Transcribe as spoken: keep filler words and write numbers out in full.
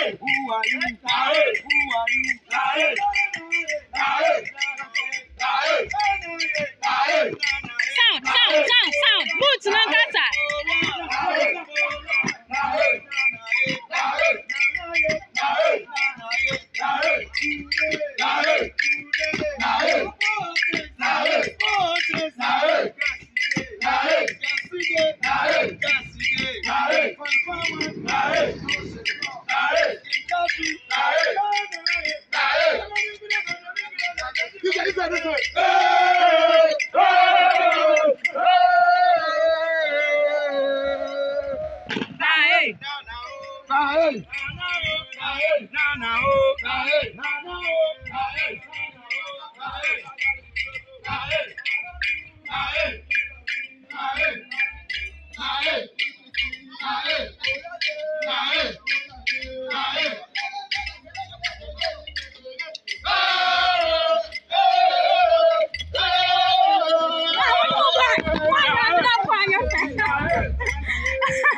Who are you? Who are you? Sound, sound, sound, sound. Boots ng kasa. Why are you not on your face?